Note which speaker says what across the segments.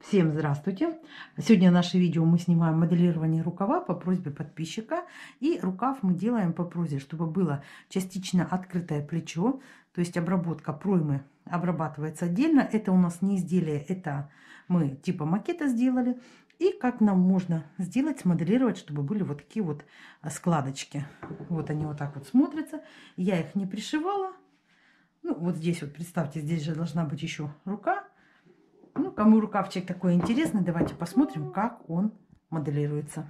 Speaker 1: Всем здравствуйте! Сегодня наше видео мы снимаем моделирование рукава по просьбе подписчика. И рукав мы делаем по просьбе, чтобы было частично открытое плечо. То есть обработка проймы обрабатывается отдельно. Это у нас не изделие, это мы типа макета сделали. И как нам можно сделать, смоделировать, чтобы были вот такие вот складочки. Вот они вот так вот смотрятся. Я их не пришивала. Ну вот здесь вот представьте, здесь же должна быть еще рука. Ну, кому рукавчик такой интересный, давайте посмотрим, как он моделируется.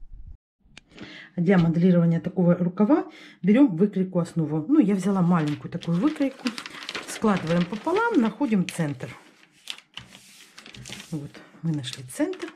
Speaker 1: Для моделирования такого рукава берем выкройку основу. Ну, я взяла маленькую такую выкройку. Складываем пополам, находим центр. Вот, мы нашли центр.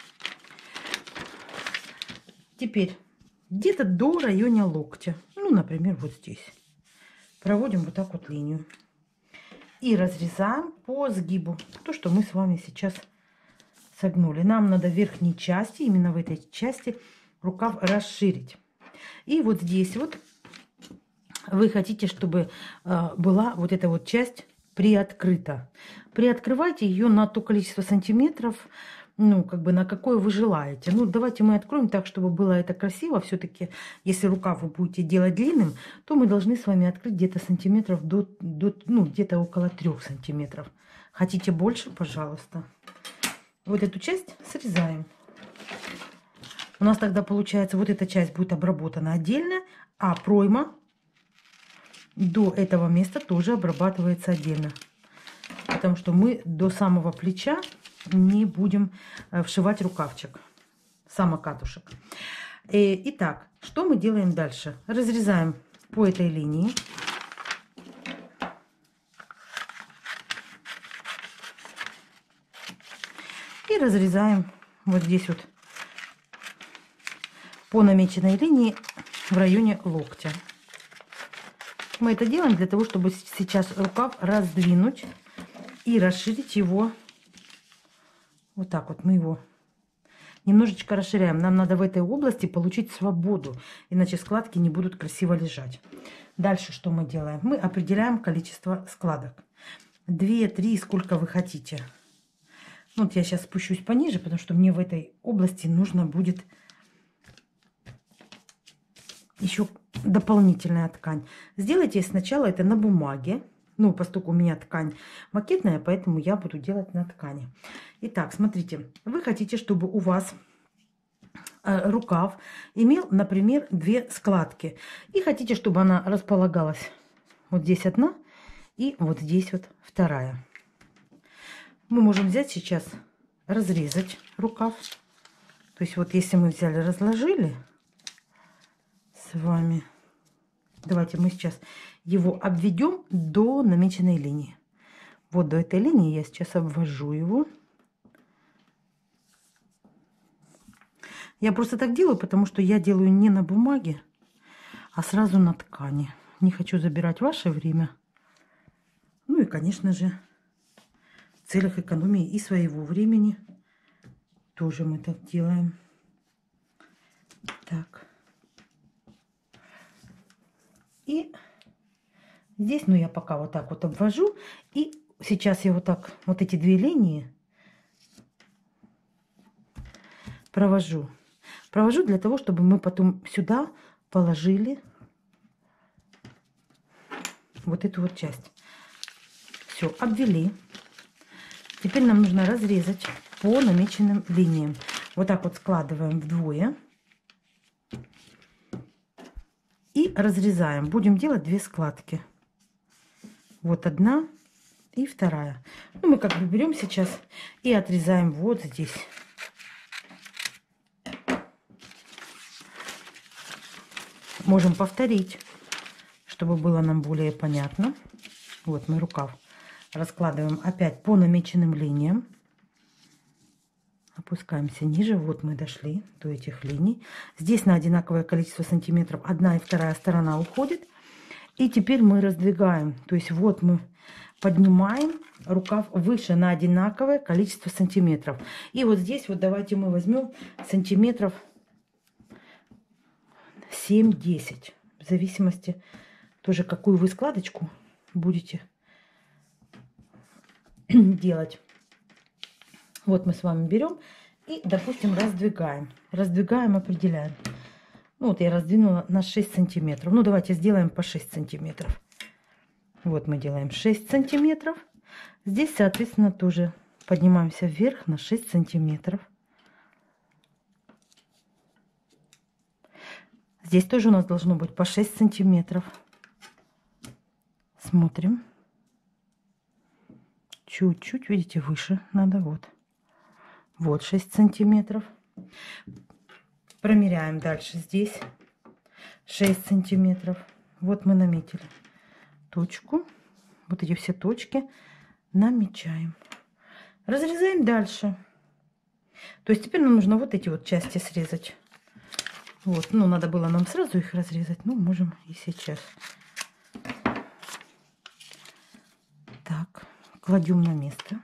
Speaker 1: Теперь где-то до района локтя. Ну, например, вот здесь. Проводим вот так вот линию. И разрезаем по сгибу. То, что мы с вами сейчас согнули. Нам надо в верхней части, именно в этой части, рукав расширить. И вот здесь вот вы хотите, чтобы была вот эта вот часть приоткрыта. Приоткрывайте ее на то количество сантиметров, ну, как бы на какое вы желаете. Ну, давайте мы откроем так, чтобы было это красиво. Все-таки, если рукав вы будете делать длинным, то мы должны с вами открыть где-то сантиметров ну, где-то около 3 сантиметров. Хотите больше, пожалуйста. Вот эту часть срезаем. У нас тогда получается, вот эта часть будет обработана отдельно, а пройма до этого места тоже обрабатывается отдельно. Потому что мы до самого плеча не будем вшивать рукавчик, самокатушек. Итак, что мы делаем дальше? Разрезаем по этой линии. И разрезаем вот здесь вот по намеченной линии в районе локтя. Мы это делаем для того, чтобы сейчас рукав раздвинуть и расширить его. Вот так вот мы его немножечко расширяем. Нам надо в этой области получить свободу, иначе складки не будут красиво лежать. Дальше что мы делаем? Мы определяем количество складок. 2, 3, сколько вы хотите. Вот я сейчас спущусь пониже, потому что мне в этой области нужно будет еще дополнительная ткань. Сделайте сначала это на бумаге. Ну, поскольку у меня ткань макетная, поэтому я буду делать на ткани. Итак, смотрите, вы хотите, чтобы у вас рукав имел, например, 2 складки. И хотите, чтобы она располагалась вот здесь одна и вот здесь вот вторая. Мы можем взять сейчас, разрезать рукав. То есть вот если мы взяли, разложили с вами, давайте мы сейчас его обведем до намеченной линии. Вот до этой линии я сейчас обвожу его. Я просто так делаю, потому что я делаю не на бумаге, а сразу на ткани. Не хочу забирать ваше время. Ну и, конечно же, в целях экономии и своего времени тоже мы так делаем. Так. И здесь, ну, я пока вот так вот обвожу. И сейчас я вот так, вот эти 2 линии провожу. Провожу для того, чтобы мы потом сюда положили вот эту вот часть. Все, обвели. Теперь нам нужно разрезать по намеченным линиям. Вот так вот складываем вдвое. И разрезаем. Будем делать 2 складки. Вот одна и вторая. Ну, мы как бы берем сейчас и отрезаем вот здесь. Можем повторить, чтобы было нам более понятно. Вот мы рукав раскладываем опять по намеченным линиям. Опускаемся ниже. Вот мы дошли до этих линий. Здесь на одинаковое количество сантиметров одна и вторая сторона уходит. И теперь мы раздвигаем. То есть вот мы поднимаем рукав выше на одинаковое количество сантиметров. И вот здесь вот давайте мы возьмем сантиметров 7-10. В зависимости тоже, какую вы складочку будете делать. Вот мы с вами берем и, допустим, раздвигаем. Раздвигаем, определяем. Ну, вот я раздвинула на 6 сантиметров. Ну, давайте сделаем по 6 сантиметров. Вот мы делаем 6 сантиметров. Здесь, соответственно, тоже поднимаемся вверх на 6 сантиметров. Здесь тоже у нас должно быть по 6 сантиметров. Смотрим. Чуть-чуть, видите, выше надо. Вот. Вот 6 сантиметров. Промеряем дальше. Здесь 6 сантиметров. Вот мы наметили точку. Вот эти все точки намечаем. Разрезаем дальше. То есть теперь нам нужно вот эти вот части срезать. Вот, ну, надо было нам сразу их разрезать. Ну, можем и сейчас. Так, кладем на место.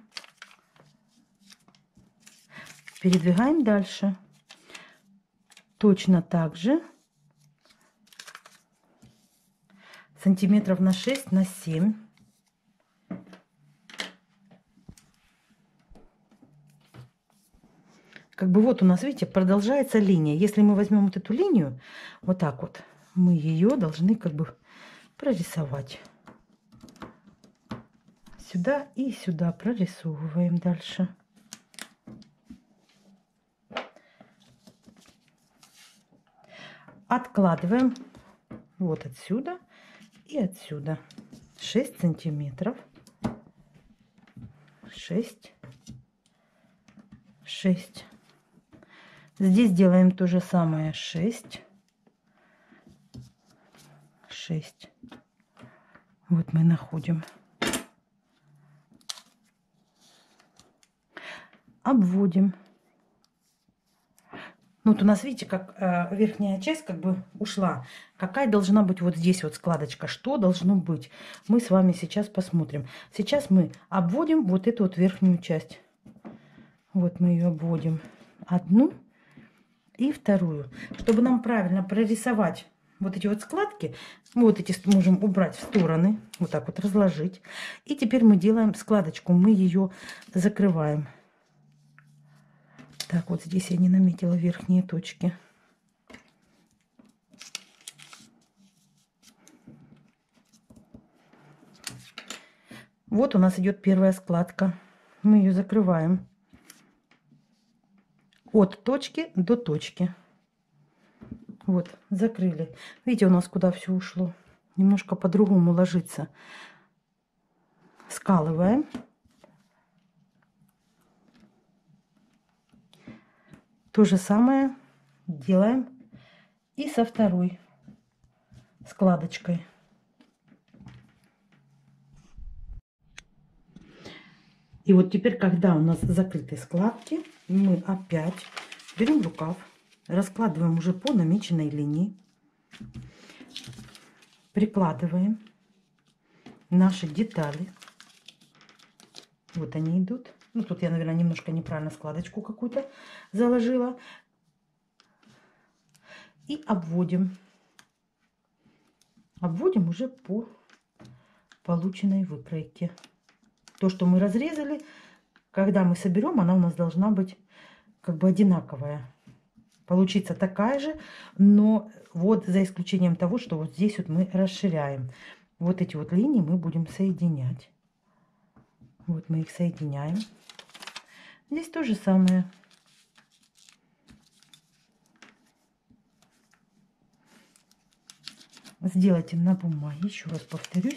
Speaker 1: Передвигаем дальше. Точно так же. Сантиметров на 6, на 7. Как бы вот у нас, видите, продолжается линия. Если мы возьмем вот эту линию, вот так вот, мы ее должны как бы прорисовать. Сюда и сюда прорисовываем дальше. Откладываем вот отсюда и отсюда 6 сантиметров. 6. Здесь делаем то же самое. 6. Вот мы находим. Обводим. Ну, вот у нас, видите, как верхняя часть как бы ушла. Какая должна быть вот здесь вот складочка? Что должно быть? Мы с вами сейчас посмотрим. Сейчас мы обводим вот эту вот верхнюю часть. Вот мы ее обводим. Одну и вторую. Чтобы нам правильно прорисовать вот эти вот складки, вот эти можем убрать в стороны. Вот так вот разложить. И теперь мы делаем складочку. Мы ее закрываем. Так, вот здесь я не наметила верхние точки. Вот у нас идет первая складка. Мы ее закрываем. От точки до точки. Вот, закрыли. Видите, у нас куда все ушло. Немножко по-другому ложится. Скалываем. То же самое делаем и со второй складочкой. И вот теперь, когда у нас закрыты складки, мы опять берем рукав, раскладываем уже по намеченной линии, прикладываем наши детали. Вот они идут. Ну, тут я, наверное, немножко неправильно складочку какую-то заложила. И обводим. Обводим уже по полученной выкройке. То, что мы разрезали, когда мы соберем, она у нас должна быть как бы одинаковая. Получится такая же, но вот за исключением того, что вот здесь вот мы расширяем. Вот эти вот линии мы будем соединять. Вот мы их соединяем. Здесь то же самое. Сделайте на бумаге, еще раз повторюсь.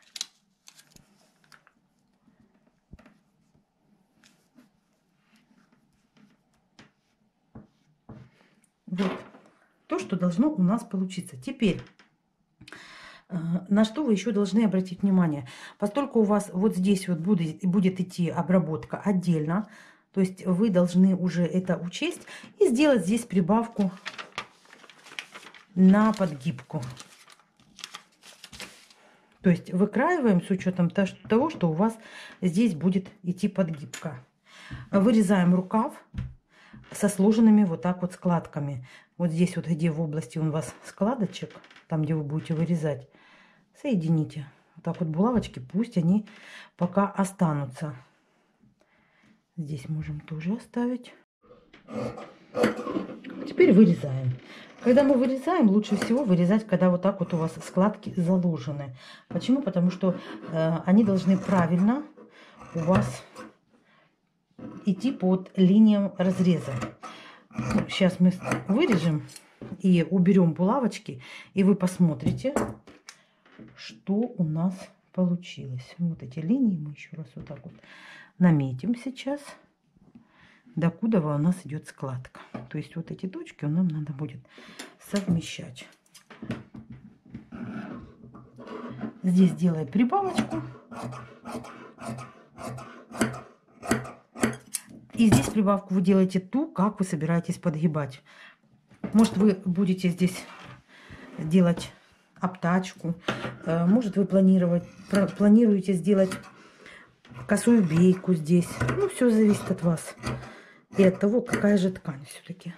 Speaker 1: Вот то, что должно у нас получиться. Теперь, на что вы еще должны обратить внимание. Поскольку у вас вот здесь вот будет идти обработка отдельно, то есть вы должны уже это учесть и сделать здесь прибавку на подгибку. То есть выкраиваем с учетом того, что у вас здесь будет идти подгибка. Вырезаем рукав со сложенными вот так вот складками. Вот здесь вот, где в области у вас складочек, там, где вы будете вырезать, соедините. Вот так вот булавочки, пусть они пока останутся. Здесь можем тоже оставить. Теперь вырезаем. Когда мы вырезаем, лучше всего вырезать, когда вот так вот у вас складки заложены. Почему? Потому что они должны правильно у вас идти под линиям разреза. Ну, сейчас мы вырежем и уберем булавочки, и вы посмотрите, что у нас получилось. Вот эти линии мы еще раз вот так вот наметим сейчас, докуда у нас идет складка. То есть вот эти точки нам надо будет совмещать. Здесь делаем прибавочку. И здесь прибавку вы делаете ту, как вы собираетесь подгибать. Может, вы будете здесь делать обтачку. Может, вы планируете сделать косую бейку здесь. Ну, все зависит от вас. И от того, какая же ткань все-таки.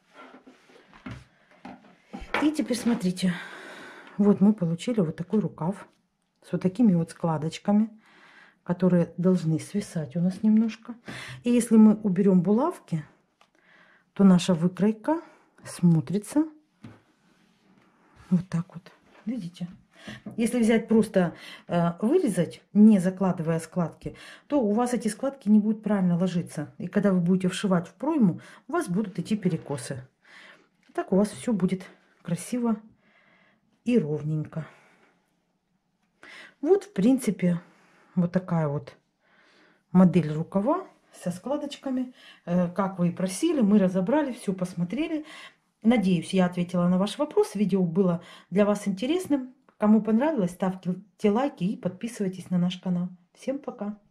Speaker 1: И теперь смотрите. Вот мы получили вот такой рукав. С вот такими вот складочками, которые должны свисать у нас немножко. И если мы уберем булавки, то наша выкройка смотрится вот так вот. Видите? Если взять просто вырезать, не закладывая складки, то у вас эти складки не будут правильно ложиться. И когда вы будете вшивать в пройму, у вас будут идти перекосы. Так у вас все будет красиво и ровненько. Вот, в принципе, вот такая вот модель рукава со складочками. Как вы и просили, мы разобрали, все посмотрели. Надеюсь, я ответила на ваш вопрос. Видео было для вас интересным. Кому понравилось, ставьте лайки и подписывайтесь на наш канал. Всем пока!